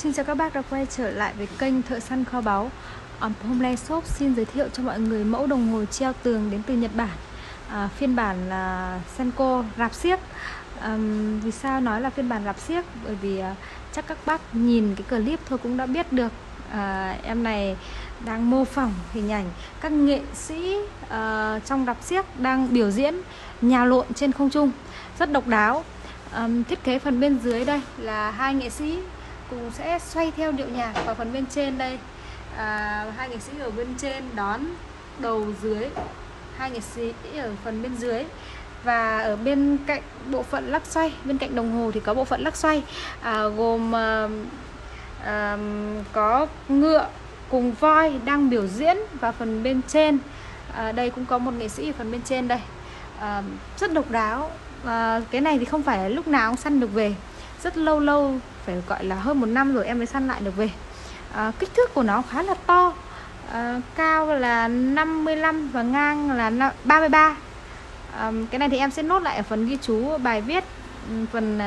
Xin chào các bác đã quay trở lại với kênh Thợ Săn Kho Báu. Hôm nay shop xin giới thiệu cho mọi người mẫu đồng hồ treo tường đến từ Nhật Bản, phiên bản là Seiko rạp xiếc. Vì sao nói là phiên bản rạp xiếc? Bởi vì chắc các bác nhìn cái clip thôi cũng đã biết được em này đang mô phỏng hình ảnh các nghệ sĩ trong rạp xiếc đang biểu diễn nhào lộn trên không trung, rất độc đáo. Thiết kế phần bên dưới đây là hai nghệ sĩ cùng sẽ xoay theo điệu nhạc, và phần bên trên đây hai nghệ sĩ ở bên trên đón đầu dưới hai nghệ sĩ ở phần bên dưới, và ở bên cạnh bộ phận lắc xoay, bên cạnh đồng hồ thì có bộ phận lắc xoay gồm có ngựa cùng voi đang biểu diễn, và phần bên trên đây cũng có một nghệ sĩ ở phần bên trên đây, rất độc đáo. Cái này thì không phải là lúc nào cũng săn được về, rất lâu phải gọi là hơn 1 năm rồi em mới săn lại được về. Kích thước của nó khá là to, cao là 55 và ngang là 33. Cái này thì em sẽ nốt lại ở phần ghi chú bài viết, phần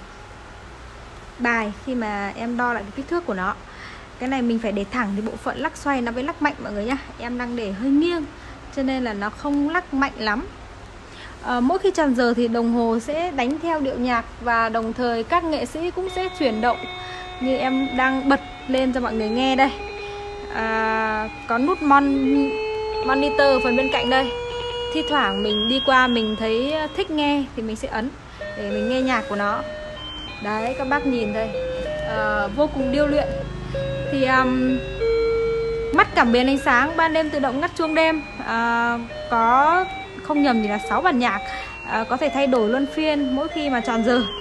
bài khi mà em đo lại cái kích thước của nó. Cái này mình phải để thẳng thì bộ phận lắc xoay nó mới lắc mạnh mọi người nhá. Em đang để hơi nghiêng cho nên là nó không lắc mạnh lắm. Mỗi khi tròn giờ thì đồng hồ sẽ đánh theo điệu nhạc, và đồng thời các nghệ sĩ cũng sẽ chuyển động như em đang bật lên cho mọi người nghe đây. Có nút monitor phần bên cạnh đây. Thi thoảng mình đi qua mình thấy thích nghe thì mình sẽ ấn để mình nghe nhạc của nó. Đấy, các bác nhìn đây, vô cùng điêu luyện. Thì mắt cảm biến ánh sáng, ban đêm tự động ngắt chuông đêm, có không nhầm thì là 6 bản nhạc, có thể thay đổi luân phiên mỗi khi mà tròn giờ.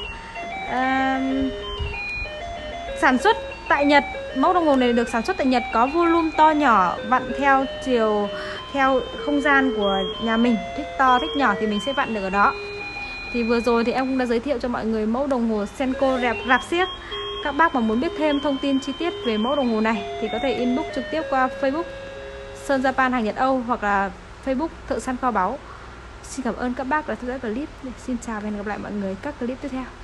Sản xuất tại Nhật, mẫu đồng hồ này được sản xuất tại Nhật, có volume to nhỏ vặn theo chiều, theo không gian của nhà mình, thích to thích nhỏ thì mình sẽ vặn được ở đó. Thì vừa rồi thì em cũng đã giới thiệu cho mọi người mẫu đồng hồ Seiko rạp xiếc. Các bác mà muốn biết thêm thông tin chi tiết về mẫu đồng hồ này thì có thể inbox trực tiếp qua Facebook Sơn Japan hàng Nhật Âu, hoặc là Facebook Thợ Săn Kho Báu. Xin cảm ơn các bác đã theo dõi clip. Xin chào và hẹn gặp lại mọi người các clip tiếp theo.